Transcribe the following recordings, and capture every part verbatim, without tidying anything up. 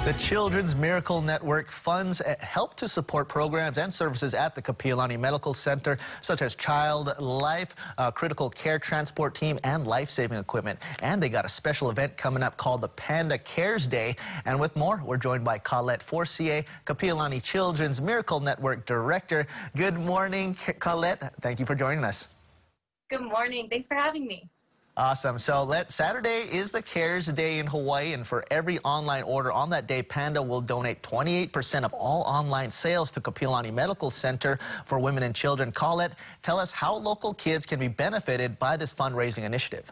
The Children's Miracle Network funds help to support programs and services at the Kapiolani Medical Center, such as Child Life, uh, Critical Care Transport Team, and life-saving equipment. And they got a special event coming up called the Panda Cares Day. And with more, we're joined by Colette Forcier, Kapiolani Children's Miracle Network Director. Good morning, Colette. Thank you for joining us. Good morning. Thanks for having me. Awesome. So let, Saturday is the Cares Day in Hawaii, and for every online order on that day, Panda will donate twenty-eight percent of all online sales to Kapiolani Medical Center for Women and Children. Colette, tell us how local kids can be benefited by this fundraising initiative.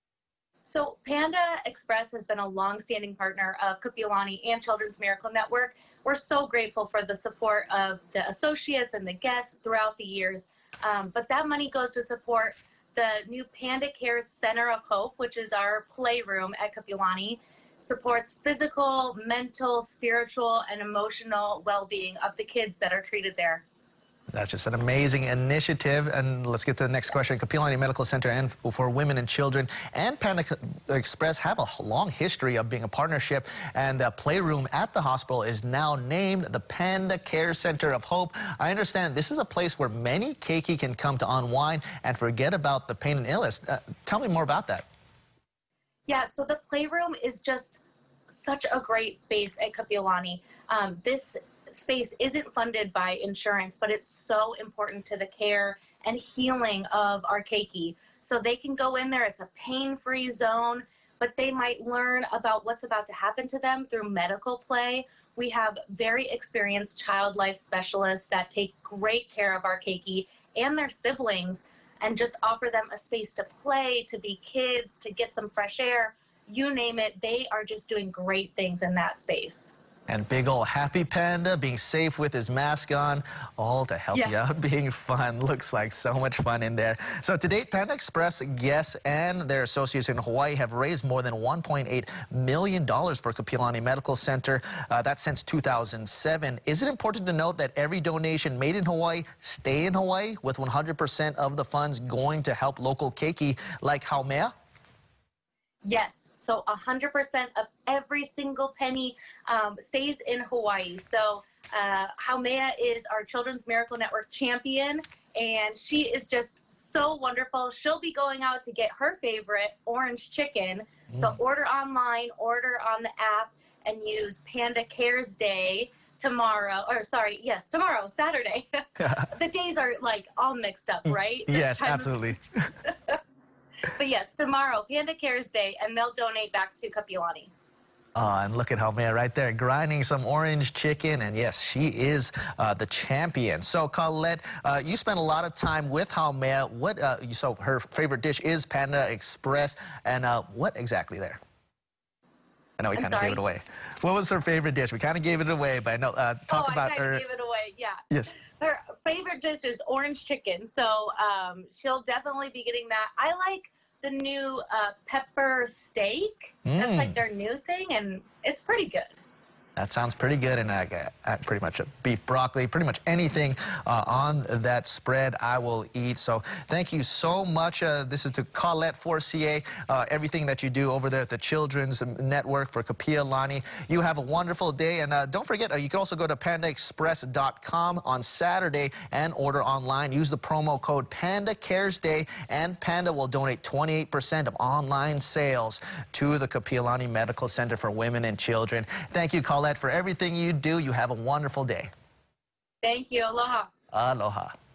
So Panda Express has been a long-standing partner of Kapiolani and Children's Miracle Network. We're so grateful for the support of the associates and the guests throughout the years. Um, but that money goes to support the new Panda Cares Center of Hope, which is our playroom at Kapiolani, supports physical, mental, spiritual, and emotional well-being of the kids that are treated there. That's just an amazing initiative. And let's get to the next question. Kapiolani Medical Center and for Women and Children and Panda Express have a long history of being a partnership, and the playroom at the hospital is now named the Panda Care Center of Hope. I understand this is a place where many Keiki can come to unwind and forget about the pain and illness. Uh, tell me more about that. Yeah, so the playroom is just such a great space at Kapiolani. Um, this space isn't funded by insurance, but it's so important to the care and healing of our Keiki. So they can go in there, it's a pain-free zone, but they might learn about what's about to happen to them through medical play. We have very experienced child life specialists that take great care of our Keiki and their siblings and just offer them a space to play, to be kids, to get some fresh air. You name it, they are just doing great things in that space. And big old happy Panda being safe with his mask on, all to help yes. you out being fun. Looks like so much fun in there. So to date, Panda Express guests and their associates in Hawaii have raised more than one point eight million dollars for Kapiolani Medical Center. Uh, that's since two thousand seven. Is it important to note that every donation made in Hawaii stay in Hawaii, with one hundred percent of the funds going to help local keiki like Haumea? Yes. So one hundred percent of every single penny um, stays in Hawaii. So uh, Haumea is our Children's Miracle Network champion, and she is just so wonderful. She'll be going out to get her favorite orange chicken. Mm. So order online, order on the app, and use Panda Cares Day tomorrow, or sorry, yes, tomorrow, Saturday. The days are like all mixed up, right? Yes, absolutely. But yes, tomorrow, Panda Cares Day, and they'll donate back to Kapiolani. Uh, and look at Haumea right there, grinding some orange chicken. And yes, she is uh, the champion. So, Colette, uh, you spent a lot of time with Haumea. What, uh, so her favorite dish is Panda Express. And uh, what exactly there? I know we kind of gave it away. What was her favorite dish? We kind of gave it away, but I know, uh, talk oh, about I her. gave it away, yeah. Yes. Her favorite dish is orange chicken, so um, she'll definitely be getting that. I like the new uh, pepper steak. Mm. That's like their new thing, and it's pretty good. That sounds pretty good, and I got uh, pretty much a beef broccoli, pretty much anything uh, on that spread I will eat. So thank you so much. Uh, this is to Colette Forcier, uh, everything that you do over there at the Children's Network for Kapiolani. You have a wonderful day, and uh, don't forget, uh, you can also go to panda express dot com on Saturday and order online. Use the promo code Panda Cares Day, and Panda will donate twenty-eight percent of online sales to the Kapiolani Medical Center for Women and Children. Thank you, Colette, for everything you do. You have a wonderful day. Thank you. Aloha. Aloha.